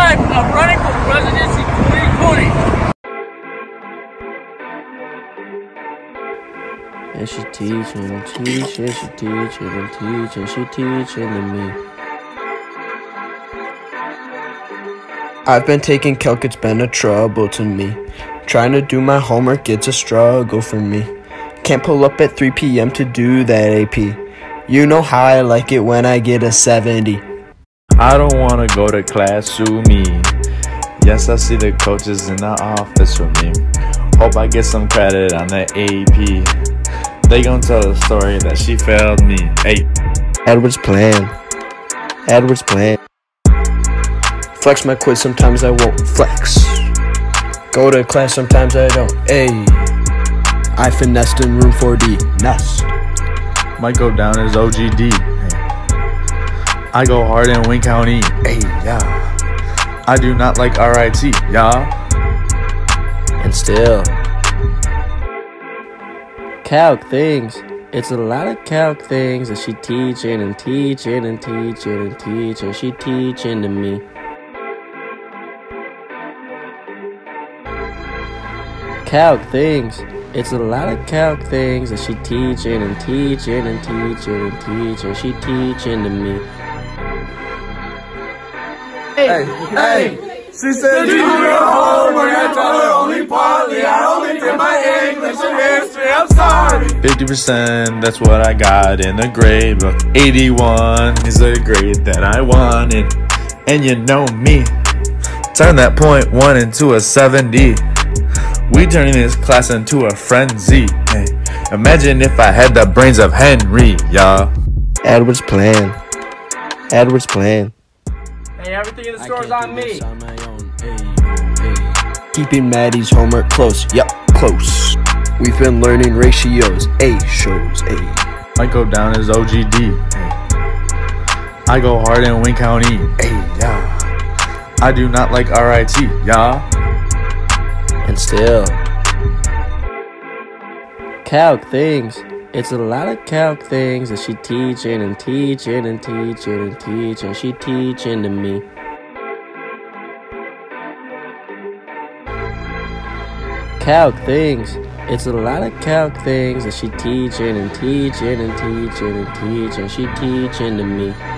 time of running for presidency 2020. And she teaching and teaching, she teaching and teaching, she teaching to me. I've been taking calc, it's been a trouble to me. Trying to do my homework, it's a struggle for me. Can't pull up at 3 p.m. to do that AP. You know how I like it when I get a 70. I don't wanna go to class, sue me. Yes, I see the coaches in the office with me. Hope I get some credit on the AP. They gon' tell the story that she failed me. Hey, Edward's plan. Edward's plan. Flex my quiz, sometimes I won't flex. Go to class, sometimes I don't. Ayy. I finessed in room 4D. Nest. might go down as OGD. Hey. I go hard in Wayne County. Hey, yeah. I do not like RIT, yeah. And still. Calc things. It's a lot of calc things that she teaching and teaching and teaching and teaching. She teaching to me. Calc things. It's a lot of calc things that she teaching and teaching and teaching and teaching. She teaching to me. Hey, she said you do your homework, I told her only partly. I only did my English and history, I'm sorry. 50%, that's what I got in the grade book. 81 is the grade that I wanted. And you know me, turn that .1 into a 70. We turning this class into a frenzy. Hey, imagine if I had the brains of Henry, y'all. Edward's plan. Edward's plan. Hey, everything in the store is on me. Keeping Maddie's homework close. Yep, close. We've been learning ratios. A shows A. Might go down as OGD. Hey. I go hard in Wayne County. Hey, yeah. I do not like RIT, y'all. And still. Calc things. It's a lot of calc things that she teaching and teaching and teaching and teaching. She teaching to me. Calc things. It's a lot of calc things that she teaching and teaching and teaching and teaching. She teaching to me.